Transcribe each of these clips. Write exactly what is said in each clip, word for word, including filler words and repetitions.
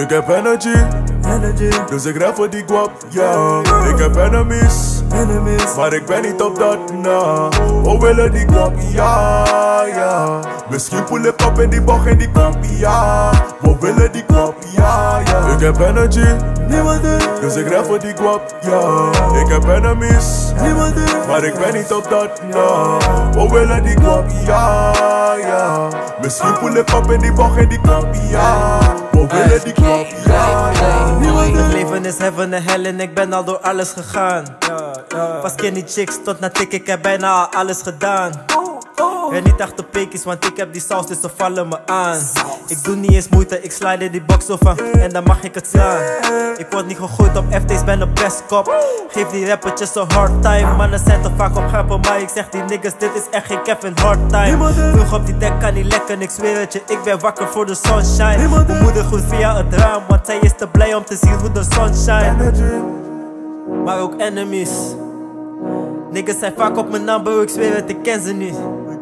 Ik heb energy, energy. dus ik rap voor die guap, ja. Ik heb enemies, Enemies. maar ik ben niet op dat na. Oh willen die guap, ja, ja. Misschien pull ik op in die bocht in die kamp, ja. We willen die guap, ja, ja. Ik heb energy, Niemand er. dus ik rap voor die guap, ja. Ik heb enemies, Niemand er. maar ik ben niet op dat na. We willen die guap, ja, ja. Misschien pull ik op in die bocht in die kamp, ja. We willen die guap, ja, ja. Niemand er. Leven is heaven en hell en ik ben al door alles gegaan. Van skinny chicks tot naar tik, ik heb bijna al alles gedaan. En niet echt de pekies, want ik heb die saus, dus ze vallen me aan. Ik doe niet eens moeite, ik slide in die box van en dan mag ik het slaan. Ik word niet gegooid op F T's, ben een pestkop. Geef die rappertjes een hard time. Mannen zijn te vaak op grappen, maar ik zeg die niggas, dit is echt geen Kevin Hard time. Vroeg op die dek kan niet lekker, ik zweer het je, ik ben wakker voor de sunshine. Mijn moeder groeit via het raam, want zij is te blij om te zien hoe de sun shine. Maar ook enemies. Niggas zijn vaak op mijn naam, bro, ik zweer het, ik ken ze niet.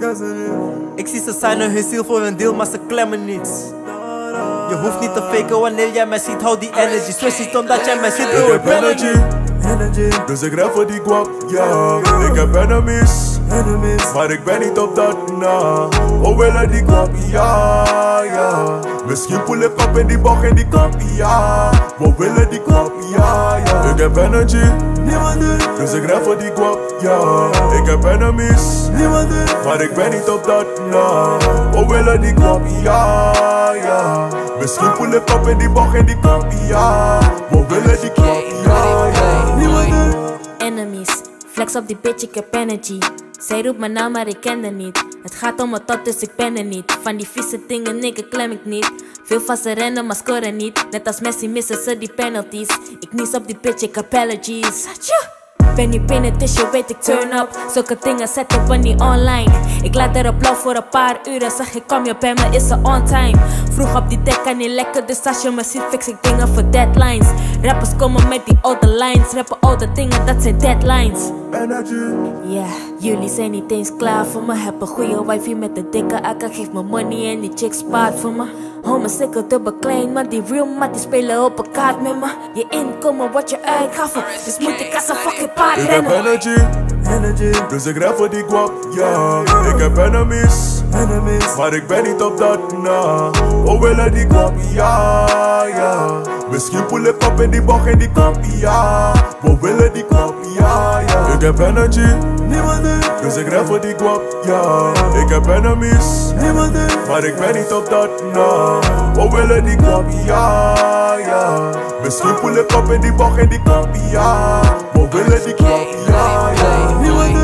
Ik zie ze signen hun ziel voor een deal, maar ze klemmen niets. Je hoeft niet te faken wanneer jij mij ziet, hou die energy. Switch niet omdat jij mij ziet, bro, Ik heb energy, Energy. dus ik rap voor die guap, ja. Ik heb enemies, Enemies. maar ik ben niet op dat na. Oh willen die guap, ja, ja. Misschien pull ik op in die bocht in die kamp, ja. We willen die guap, ja, ja. Ik heb energy, Niemand er. dus ik rap voor die guap, ja. Ik heb enemies, Niemand er. maar ik ben niet op dat na. Oh willen die guap, ja, ja. Misschien pull ik op in die bocht in die kamp, ja. We willen die guap, ja, ja. Niemand er. Enemies, flex op die bitch, ik heb energy. Zij roept mijn naam, maar ik ken haar niet. Het gaat om het tot, dus ik ben er niet. Van die vieze dingen, nigga, klem ik niet. Veel van ze rennen, maar scoren niet. Net als Messi missen ze die penalties. Ik nies op die bitch, ik heb allergies. Ben niet binnen, dus je weet ik turn up. Zulke dingen zetten we niet online. Ik laat erop lauw voor een paar uren. Zeg ik kom je bij me, is ze on time. Vroeg op die dek kan niet lekker, dus als je me ziet fix ik dingen voor deadlines. Rappers komen met die oude lines. Rappen oude dingen, dat zijn deadlines. Energy. Ja, yeah, jullie zijn niet eens klaar voor me. Heb een goede wifey met een dikke akka. Geef me money en die chick spaart voor me. Hou me zeker dubbel klein, maar die real mat die spelen op een kaart met me. Je inkomen wordt je uitgaven, dus moet ik als een fucking paard Ik heb rennen. energy, Energy. dus ik rap voor die guap, ja. Ik heb enemies, Enemies. maar ik ben niet op dat na. Oh willen die guap, ja, ja. Misschien pull ik op in die bocht in die kamp, ja. We willen die guap, ja, ja. Ik heb energy, Niemand er. dus ik rap voor die guap, ja. Ik heb enemies, Niemand er. maar ik ben niet op dat na. We willen die guap, ja, ja. Misschien pull ik op in die bocht in die kamp, ja. We willen die guap, ja, ja. Niemand er.